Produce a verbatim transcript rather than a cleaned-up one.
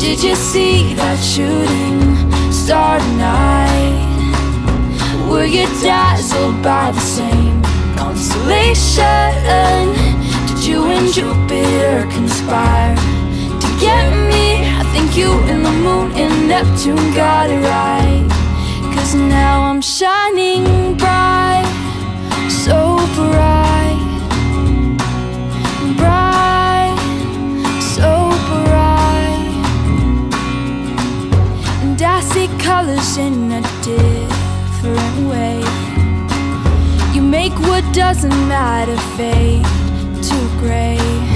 Did you see that shooting star tonight? Were you dazzled by the same constellation? Did you and Jupiter conspire to get me? I think you and the moon and Neptune got it right. Cause now I'm shining bright, so bright, bright, so bright. And I see colors in a different way. You make what doesn't matter fade to gray.